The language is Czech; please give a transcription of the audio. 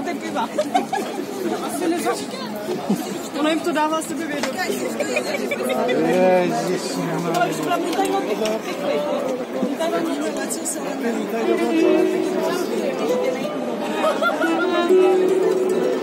tak bývá. Asi nezač. Ono jim to dává sebevědomí. Ježišmarja. Ale už právě tady mám tady mám inovace se.